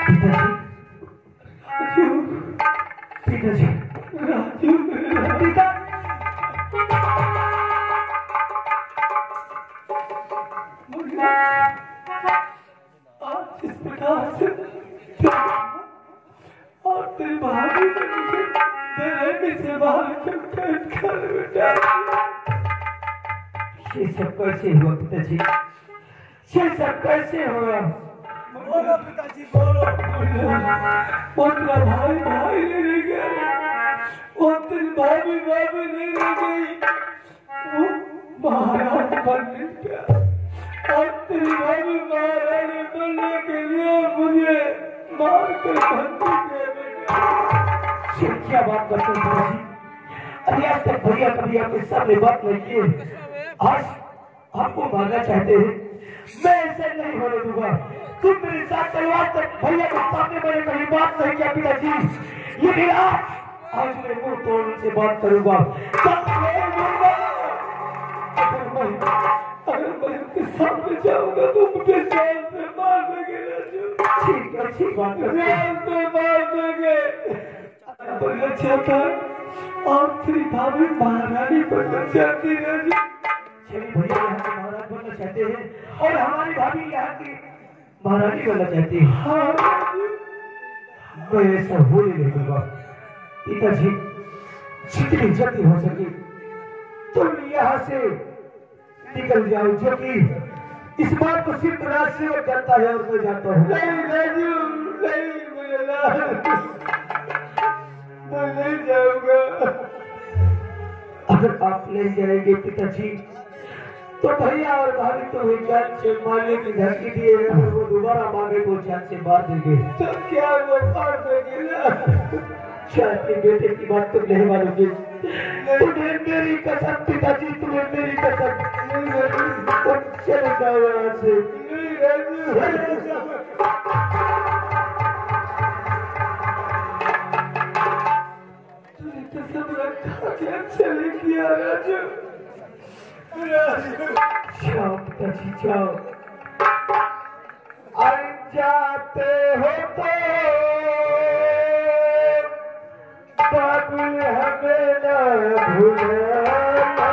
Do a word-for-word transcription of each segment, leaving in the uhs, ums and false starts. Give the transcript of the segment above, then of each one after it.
पिताजी, राजू, पिता, मुझे आज इस प्रकार से और तेरी भाभी ने मुझे तेरे से बाहर क्यों कैद कर बिठा ये सब कैसे हुआ पिताजी? ये सब कैसे हुआ? बोलो पिताजी बोलो। उनका भाई भाई नहीं गया, उनकी भाभी भाभी नहीं रह गई, वो महाराज बनने गया और तेरी भाभी महारानी बनने के लिए मुझे मार कर बंदी कर क्या बात करते हैं? अरे आज तक भैया कभी आपके सामने बात नहीं की, आज आपको मारना चाहते हैं? मैं ऐसे नहीं होने दूंगा। तुम मेरे साथ तलवार तक भैया के सामने मैंने कहीं बात नहीं किया पिताजी, लेकिन आज आज मैं मुंह तोड़ने से बात करूंगा। अगर मैं अगर मैं उनके सामने जाऊंगा तो मुझे जान से मार देंगे राजू। ठीक अच्छी बात है, जान से मार देंगे। बनना चाहता और तेरी भाभी महारानी बनना चाहती है राजू। चलिए भैया यहाँ के महाराज बनना चाहते हैं और हमारी भाभी यहाँ की महारानी बनना चाहती है। हाँ मैं ऐसा होने नहीं दूंगा पिताजी। जितनी जल्दी हो सके तुम यहाँ से निकल जाओ, जो कि इस बात को सिर्फ राज सेवक करता है और मैं जानता हूँ। नहीं राजू नहीं, मैं नहीं जाऊंगा। अगर आप ले जाएंगे पिताजी तो भैया और भाभी तो हुई जान से मारने की धमकी दिए, अगर वो दोबारा मांगे तो जान से मार देंगे। तो क्या वो मार देंगे ना? अपने बेटे की बात तुम नहीं मानोगे। तुम्हें मेरी कसम पिताजी, तुम्हें मेरी कसम। चले जाओ यहाँ से। तुमने कसम रखा क्या चले किया राजू? जाओ पिताजी जाओ, अरे जाते हो तो बाबुल हमें न भूलना,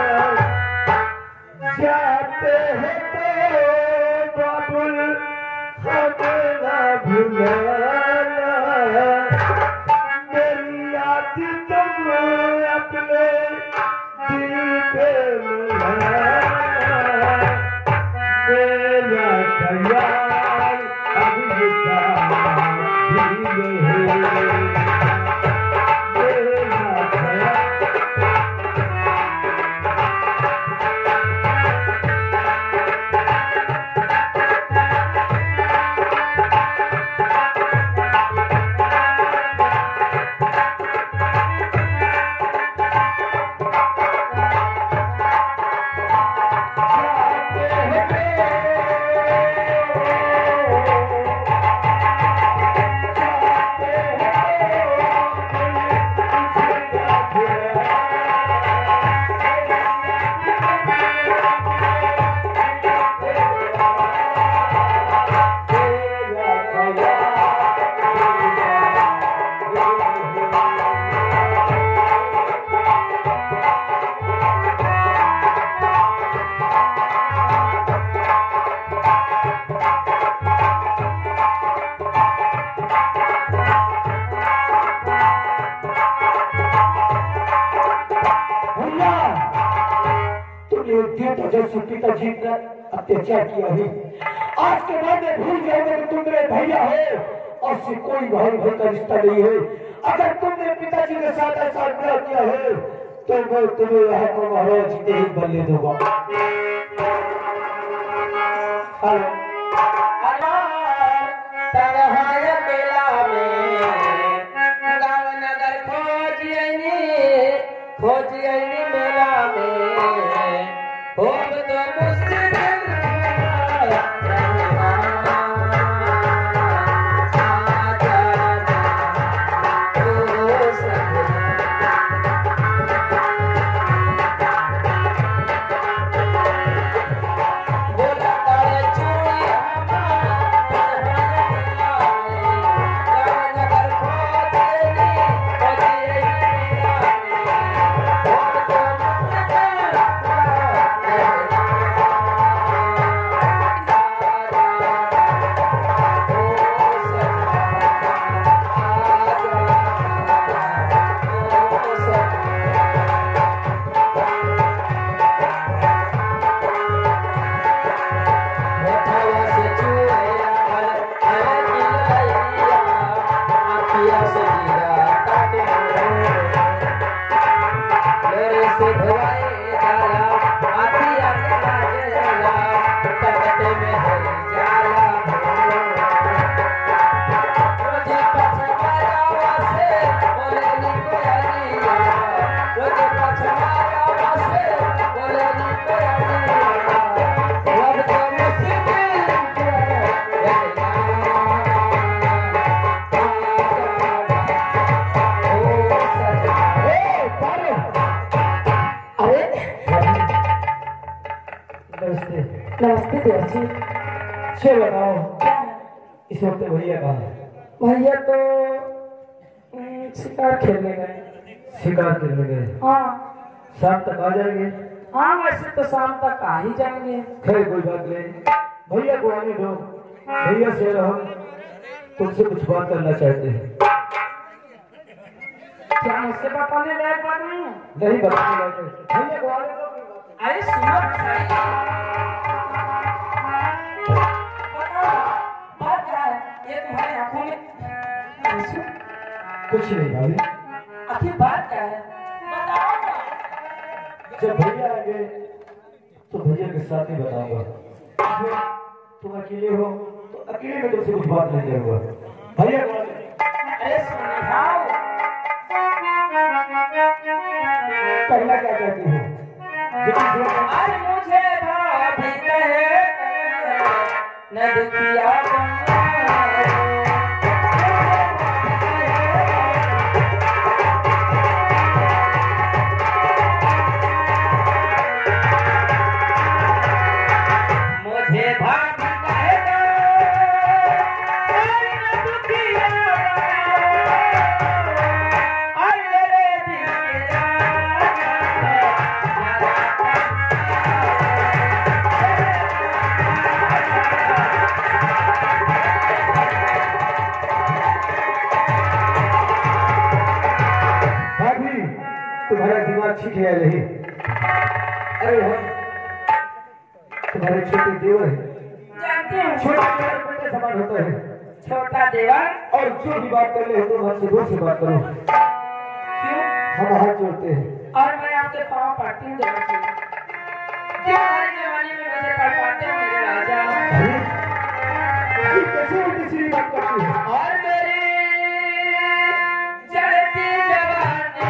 जाते हो तो बाबुल हमें न भूलना, मेरी याद तुम अपने दिल पे पिताजी का अत्याचार किया है। आज के बाद में भूल जाओगे कि तुम मेरे भैया हो और से कोई भाई भाई का रिश्ता नहीं है। अगर तुमने पिताजी के साथ ऐसा अन्याय किया है तो मैं तुम्हें यहाँ को महाराज नहीं बनने दूंगा। नमस्ते अच्छी। से बताओ क्या है? इस वक्त भैया कहाँ है? भैया तो हम्म, शिकार खेलने गए। शिकार खेलने गए। हाँ शाम तक आ जाएंगे। हाँ, वैसे तो शाम तक आ ही जाएंगे। खैर कोई बात नहीं, भैया को आने दो। भैया से हम तुमसे कुछ बात करना चाहते हैं। क्या मुझसे बताने लायक बात नहीं है? नहीं बताने लायक है। भैया को आने दो। अरे सुनो बताओ, बात क्या है? ये तुम्हारी आंखों में आंसू? कुछ नहीं भाभी, आखिर बात क्या है? बताओ ना। जब भैया आएंगे तो भैया के साथ ही बताऊंगा। इसमें तुम अकेले हो तो अकेले में तुमसे कुछ बात नहीं करूंगा। भैया को आने दो। अरे समझाओ। पहला क्या कहती हो? आज मुझे भाभी कहे न दुखिया मुझे भाभी कहे न दुखिया तुम्हारा दिमाग ठीक है नहीं? अरे हम तुम्हारे छोटे देवर हैं। जानते हो छोटा देवर बेटे समान होता है। छोटा देवर? और जो भी बात कर ले तुम हमसे दूर से बात करो। क्यों? हम हाथ जोड़ते हैं। और मैं आपके पाँव पड़ती हूँ देवर जी। क्यों हमारी जवानी में मुझे पढ़ पाते हो मेरे राजा? अरे, ये कैसे उल्टी सीधी बात करती है? और मेरी चढ़ती जवानी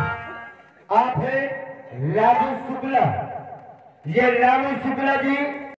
आप है राजू शुक्ला। ये राजू शुक्ला जी